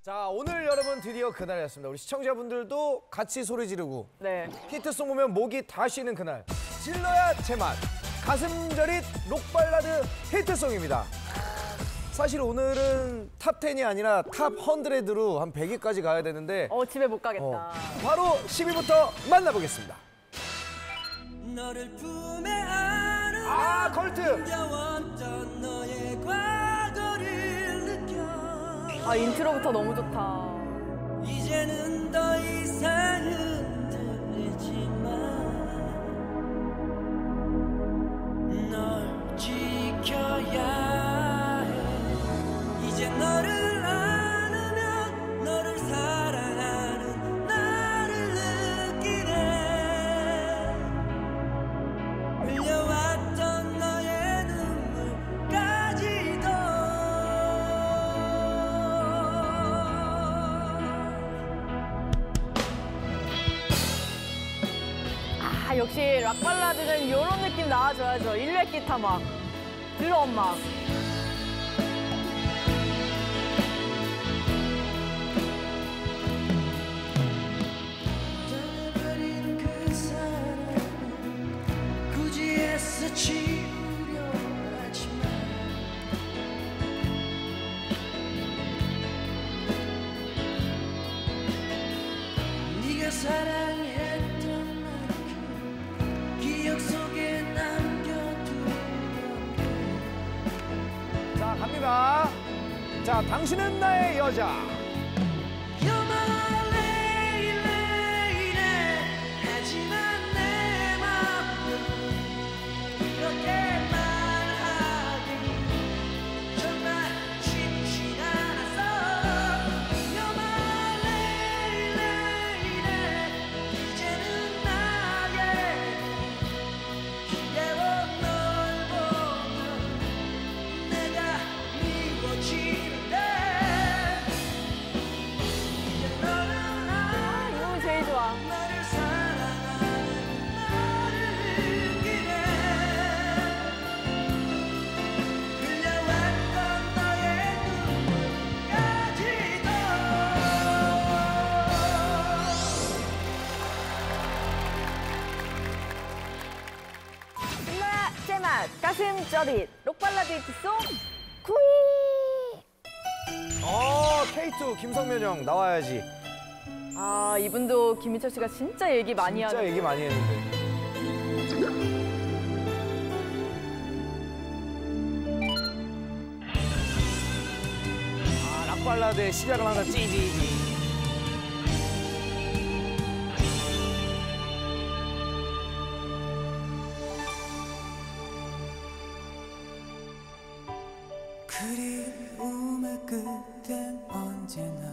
자, 오늘 여러분 드디어 그날이었습니다. 우리 시청자분들도 같이 소리 지르고 네. 히트송 보면 목이 다 쉬는 그날. 질러야 제맛. 가슴 저릿 록발라드 히트송입니다. 사실 오늘은 탑 10이 아니라 탑 100으로 한 100위까지 가야 되는데 집에 못 가겠다. 바로 10위부터 만나보겠습니다. 너를 품에 안으며 아, 컬트! 숨겨왔던 너의 과거를 느껴 인트로부터 너무 좋다. 이제는 더 이상 흔들리지만 널 지켜야 해. 이제 너를 안으면 너를 사랑하는 나를 느끼네. 흘려왔던 너의 눈물까지도 역시 락발라드는 이런 느낌 나와줘야죠. 일렉 기타 막, 드럼 막. 떠나버린 그 사람은 굳이 애써 지우려 하지만 네가 사랑했던 만큼 기억 속에 남겨두던 자, 갑니다. 자, 당신은 나의 여자. You're my lady, 하지만 내 맘은 이렇게 말하기 정말 쉽진 않았어. You're my lady, 이제는 나의 기대고 널 보면 내가 미워지는데 이제 너는 이건 제일 좋아. 나를 사랑하는 나를 느끼네. 흘려왔던 너의 눈물까지도 일러야 제맛, 가슴 저릿, 록발라드 히트송 9위. K2 김성면 형 나와야지. 이분도 김희철 씨가 진짜 얘기 많이 하는. 진짜 얘기 많이 했는데. 락발라드의 시작은 항상 찌지지. 그리움의 끝엔 언제나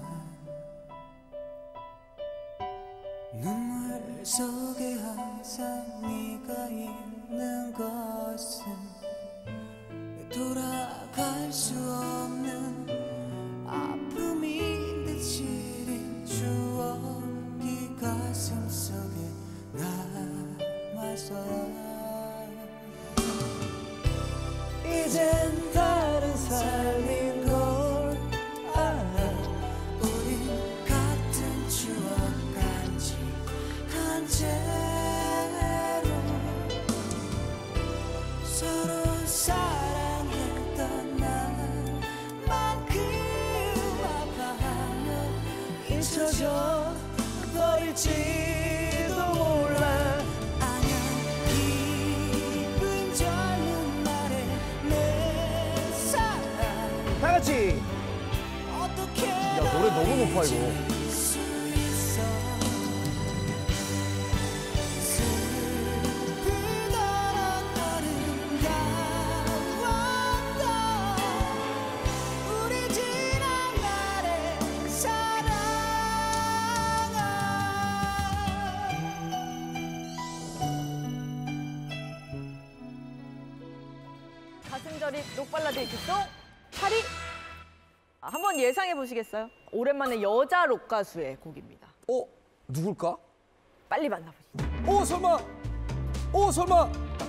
눈물 속에 항상 네가 있는 것은 돌아갈 수 없는 아픔인 듯 시린 추억이 가슴 속에 남아서야 이젠 다른 삶인 걸 알아. 우린 같은 추억 간직한 채로 서로 사랑했던 날만큼 아파하며 잊혀져 버릴지도 몰라. 아냐 기분 젊은 날에 내 사랑 다 같이. 어떻게 야, 노래 너무 높아, 이거. 수 있어. 슬프던 아름다웠던 우리 지난 날의 사랑아. 가슴 저릿, 록발라드 히트송 8위. 한번 예상해 보시겠어요? 오랜만에 여자 록 가수의 곡입니다. 누굴까? 빨리 만나보시죠. 설마. 설마.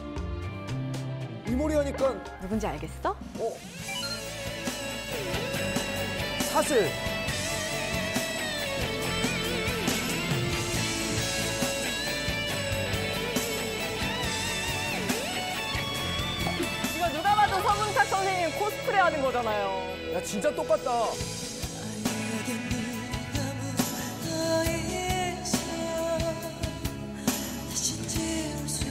이 머리 하니까 누군지 알겠어? 사슬. 선생님 코스프레 하는 거잖아요. 야 진짜 똑같다. 나에게 네가 더 이상 다시 지울 수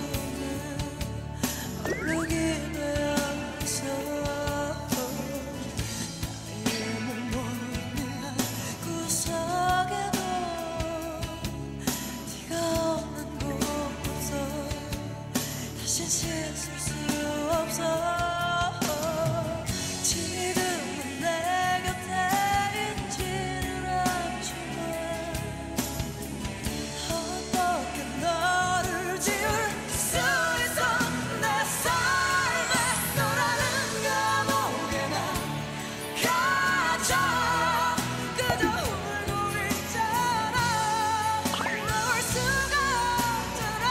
없는 얼룩이 되어서 나의 몸모르는 한 구석에도 네가 없는 곳에서 다시 씻을 수 없어. 지금은 내 곁에 있지는 않지만 어떻게 너를 지울 수 있어. 내 삶에 너라는 감옥에 난 갇혀 그저 울고 있잖아. 놓을 수가 없더라.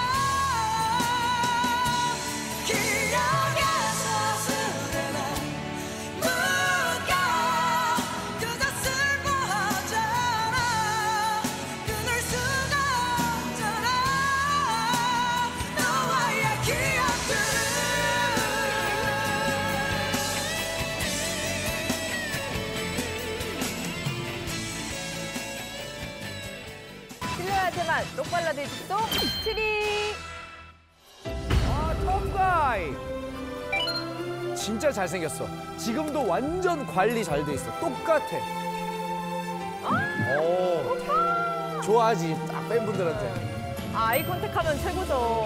기억의 사슬에 난 묶여 그저 슬퍼하잖아. 끊을 수가 없잖아. 너와의 기억들을. 들려야 제맛 록발라드 집송 트리. 아 톰가이. 진짜 잘생겼어. 지금도 완전 관리 잘 돼 있어. 똑같아. 오. 좋아하지. 딱 팬분들한테. 아이 컨택하면 최고죠.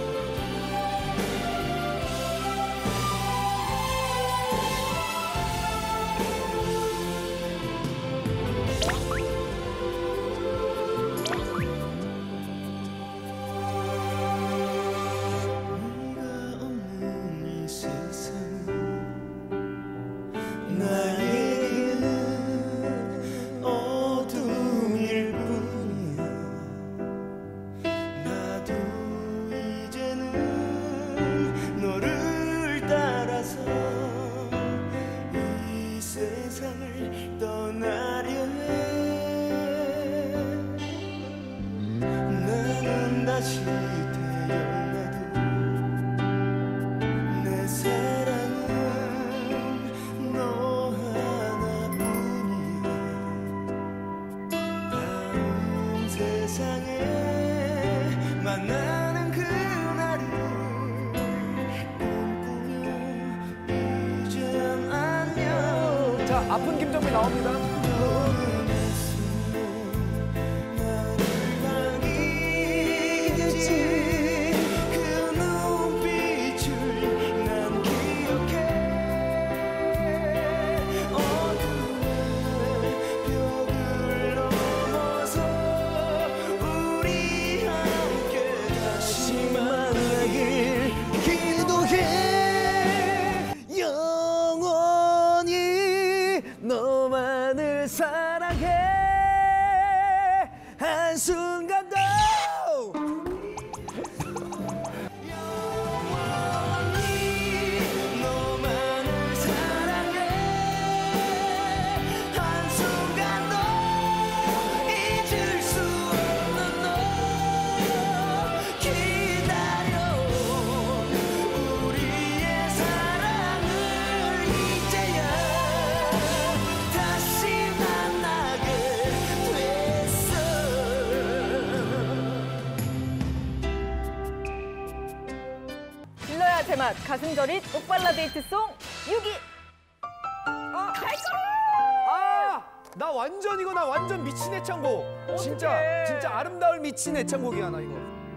네가 없는 이 세상 나에게는 어둠일 뿐이야. 나도 이제는 너를 따라서 이 세상을 떠나려 해. 나는 다시 태어나도 내 사랑은 너 하나뿐이야. 다음 세상에 만나는 그날을 꿈꾸며 이젠 안녕. 자 아픈 김정민 나옵니다. 너는 했으면 나를 반기겠지. 그 눈빛을 난 기억해. 어둠의 벽을 넘어서 우리 함께 다시 만나길 기도해. 영원히 너만을 사랑해. 한순간도. 너만을 사랑해. 한순간도 잊을 수 없는 너 기다려. 우리의 사랑을 이제야 다시 만나게 됐어. 들려야 제맛 가슴 저릿 록발라드 히트송 6위. 아, 나 완전 이거 나 완전 미친 애창곡. 진짜 어떡해. 진짜 아름다울 미친 애창곡이야 나 이거.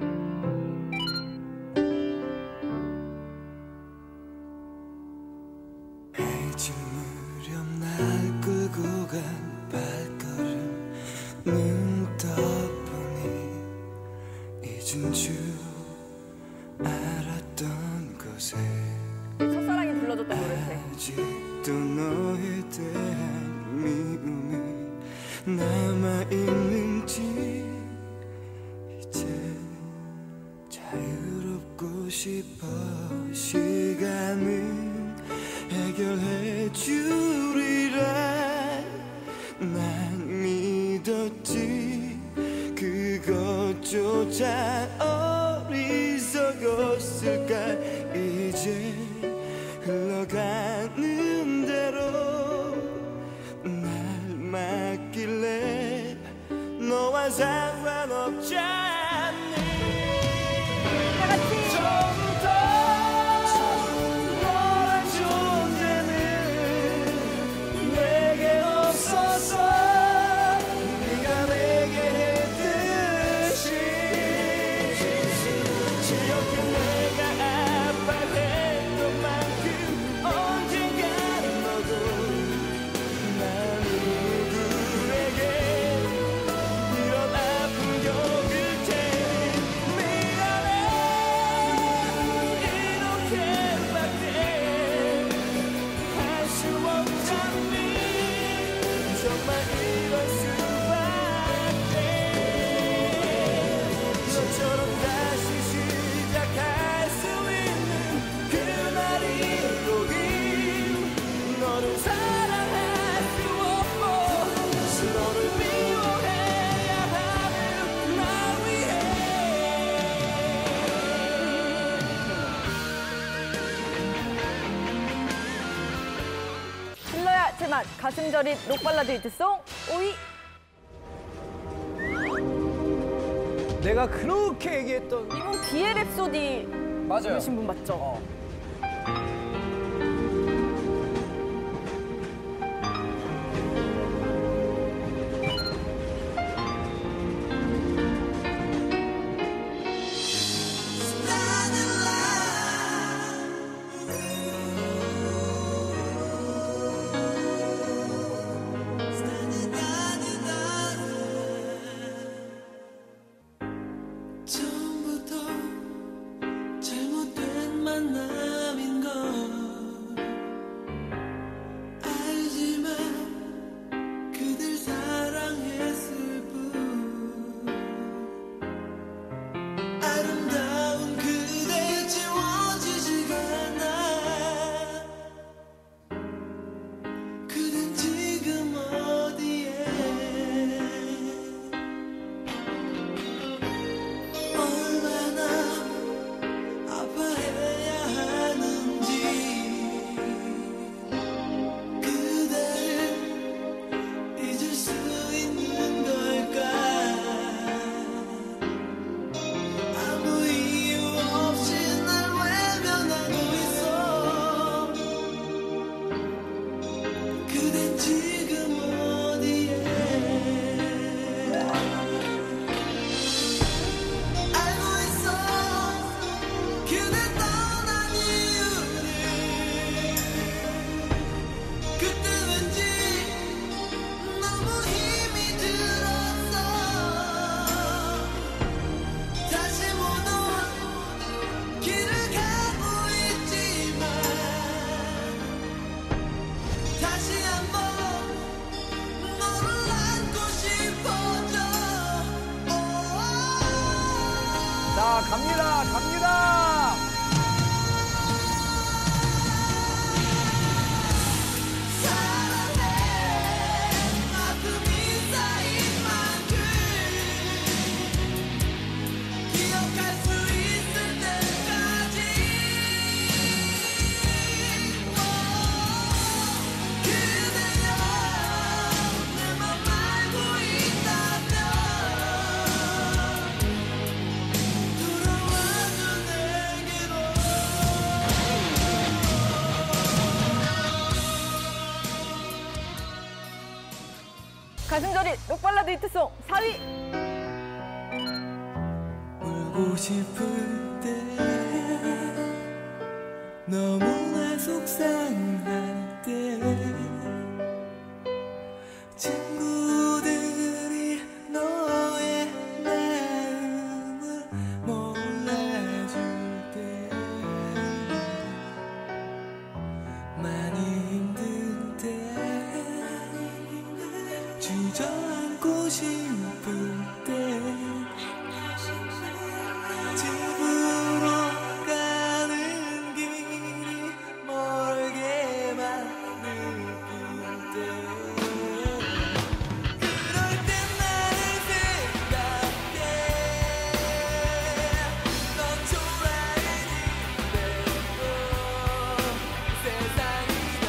해질 무렵 날 끌고 간 발걸음 눈 떠보니 잊은 줄 알았던 곳에 첫사랑이 불러줬던 노래인데. 아직도 너에 대한 미움이 남아있는지 이제 자유롭고 싶어. 시간은 해결해 주리라 난 믿었지. 그것조차 어리석었을까. 이제 흘러간 상관없지 않니 다 같이. 처음부터 너란 존재는 내게 없어서 네가 내게 했듯이 지옥에 내가 아파했던 만큼 언젠가는 너도 난 누구에게 이런 아픔 겪을 테니 미안해 이렇게밖에 할 수 없잖니 정말 이럴 수밖에 너처럼 다시 시작할 수 있는 그날이 오길 너를 사랑할 수 없고 너를 미워해야 하는 날 위해 질러야 제맛 가슴 저린 록발라드 히트송 5위. 내가 그렇게 얘기했던 이분 비의 랩소디 맞아요. 부르신 분 맞죠? 처음부터 잘못된 만남인 걸 알지만 그댈 사랑했을 뿐 아름다운 그대 지워지지가 않아 그댄 지금 어디에 얼마나 아파해야 하는지 그대를 잊을 수 있는 걸까 아무 이유 없이 날 외면하고 있어 그댄 지금 어디에 알고 있어 그대 떠난 이유를 그때 왠지 너무 힘이 들었어 다시 모두 길을 가고 있지만 다시 한번 너를 안고 싶어져 자, 갑니다. 갑니다. 사랑해 아픔이 쌓인 만큼 기억할 수 있을 때까지 그대여 내 맘 알고 있다면 돌아와줘 내게로 가슴 저린 록발라드 히트송 4위. 울고 싶을 때 너무나 속상할 때 친구들이 너의 마음을 몰라줄 때 많이 힘들 때 주저앉고 싶을 때 집으로 가는 길이 멀게만 느낄 때 그럴 땐 나를 생각해 넌 초라해진대도 세상이 다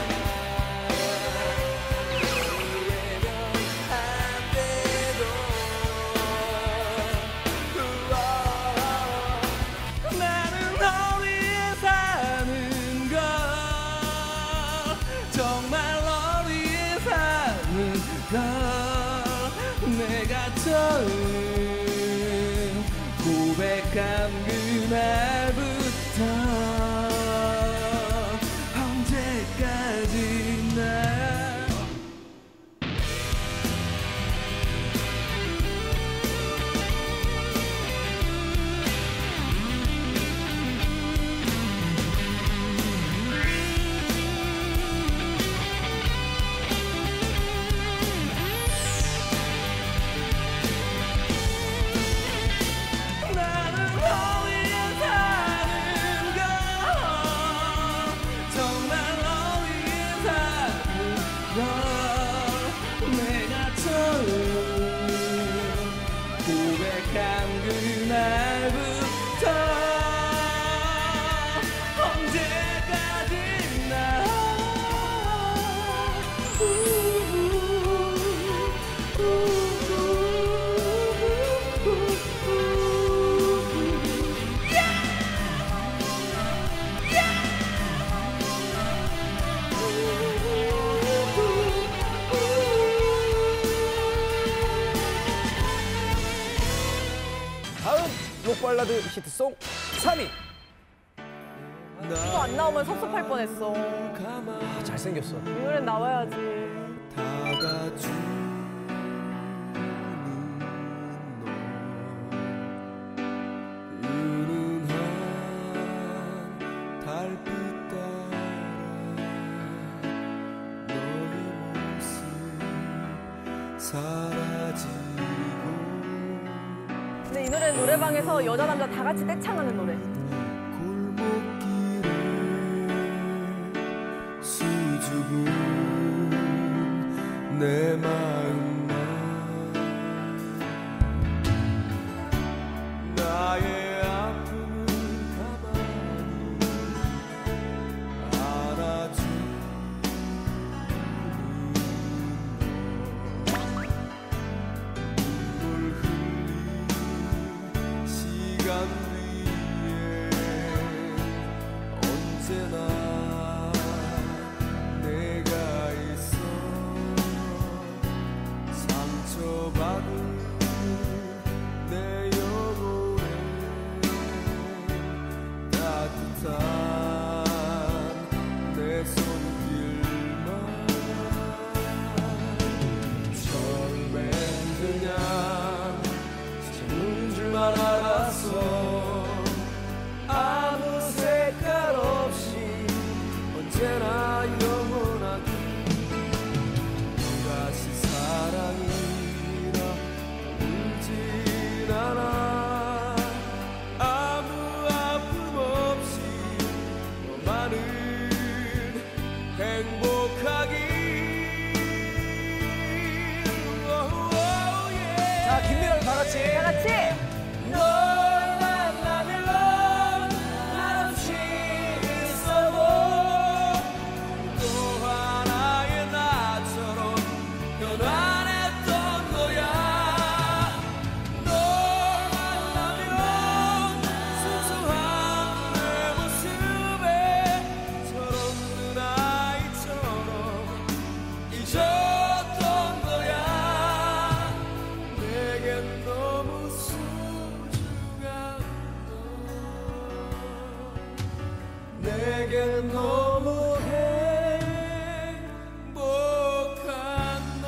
후회면 안 돼도 내가 처음 고백한 그날부터 언제까지나 고백한 그날부터 언제까지나 다음 록발라드 히트송 3위. 또 안 나오면 섭섭할 뻔했어. 아, 잘생겼어. 이 노래는 나와야지. 다가주는 너 은은한 달빛 따라 너의 모습 사라지고 근데 이 노래는 노래방에서 여자 남자 다 같이 떼창하는 노래. 골목길에 수줍은 내 마음만 나의 아픔은 가만히 안아주는 눈물 흘린 시간 위에 언제나 내가 있어 상처받은 내 영혼에 따뜻한 내 손길만 처음엔 그냥 지는 줄만 알았어 아무 색깔 없이 언제나 영원하게 또다시 사랑이라 울진 않아 아무 아픔 없이 너만은 행복하길 자, 김미랑 다 같이. 다 같이. 널 만나면 한없이 있어도 또 하나의 나처럼 변환했던 거야 널 만나면 순수한 내 모습에 저런 아이처럼 잊었던 거야 내겐 너무 소중한 너 내겐 너무 행복한 너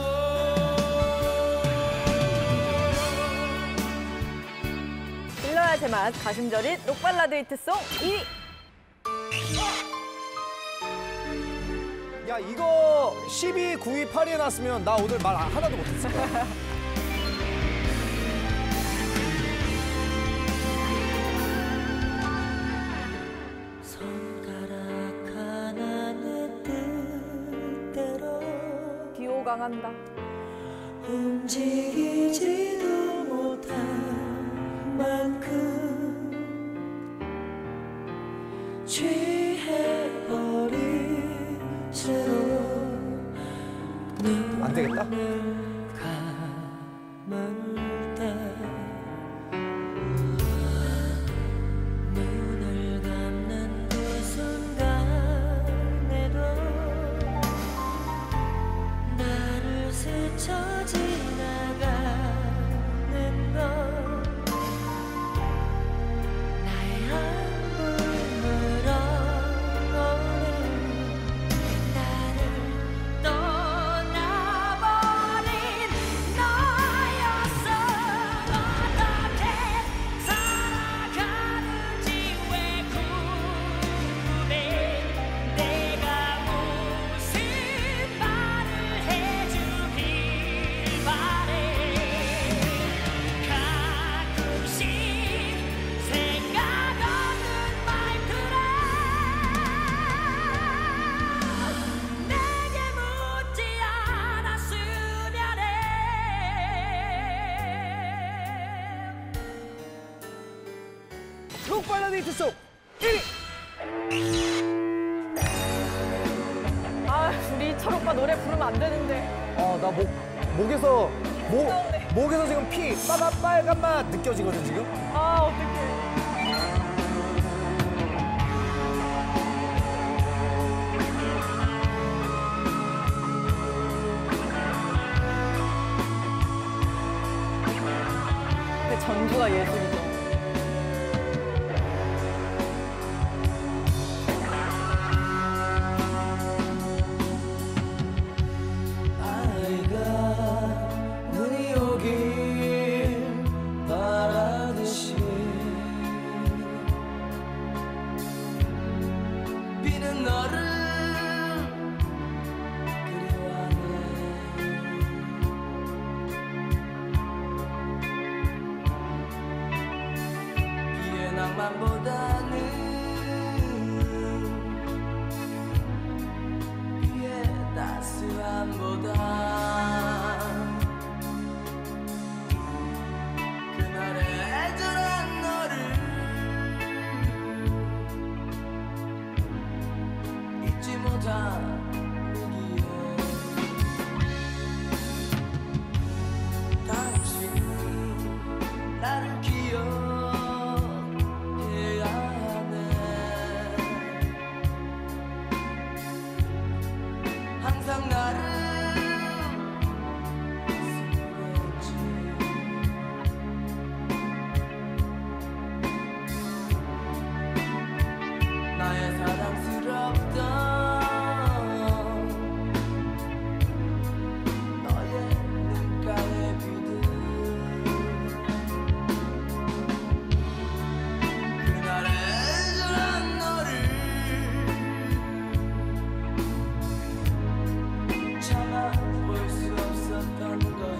들려야 제맛 가슴 저린 록발라드 히트송 2위. 야, 이거 10위, 9위, 8위에 났으면 나 오늘 말 하나도 못했을 거야. 손가락 하나의 뜻대로 기호강한다. 움직이지도 못한 만큼 취해버린 채로 안 되겠다. 감을 때 눈을 감는 그 순간에도 나를 스쳐 지나가 록발라드 히트송 1위. 아, 우리 철 오빠 노래 부르면 안 되는데. 나 목에서 목에서 지금 피 빨간 맛 느껴지거든 지금. 아, 어떡해. 근데 전주가 예술이죠. 아이가 눈이 오길 바라듯이 비는 너를 그리워하네. 비의 낭만보다는 비의 따스함보다 그날의 애절한 너를 잊지 못하기에 당신은 나를 기억해야 하네. 항상 나를 숨겼지. 나의 사랑스럽던 너의 눈가의 비들 그날의 애절한 너를 참아볼 수 없었던 거야.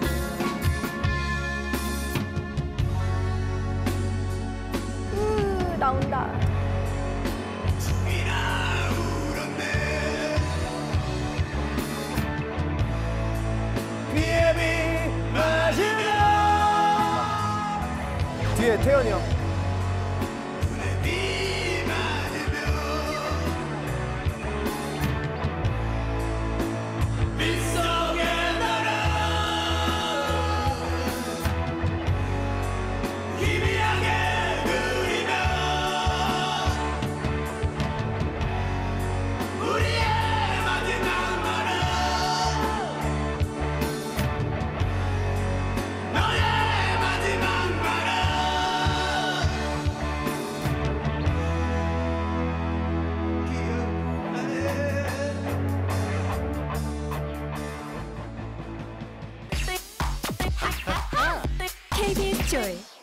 나온다. 비에 비 맞으며 뒤에 태연이 형. KBS Joy